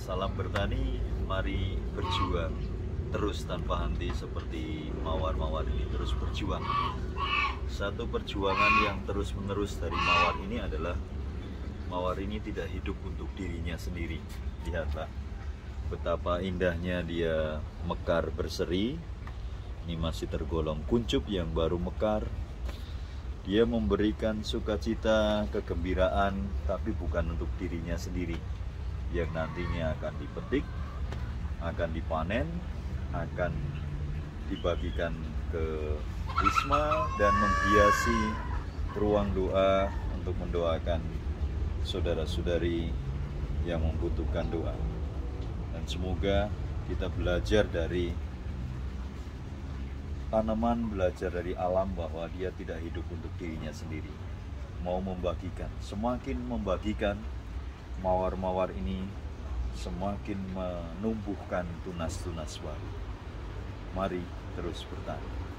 Salam bertani, mari berjuang terus tanpa henti seperti mawar-mawar ini terus berjuang. Satu perjuangan yang terus-menerus dari mawar ini adalah mawar ini tidak hidup untuk dirinya sendiri. Lihatlah betapa indahnya dia mekar berseri. Ini masih tergolong kuncup yang baru mekar. Dia memberikan sukacita, kegembiraan, tapi bukan untuk dirinya sendiri, yang nantinya akan dipetik, akan dipanen, akan dibagikan ke wisma dan menghiasi ruang doa untuk mendoakan saudara-saudari yang membutuhkan doa. Dan semoga kita belajar dari tanaman, belajar dari alam bahwa dia tidak hidup untuk dirinya sendiri, mau membagikan. Semakin membagikan, mawar-mawar ini semakin menumbuhkan tunas-tunas baru. Mari terus bertani.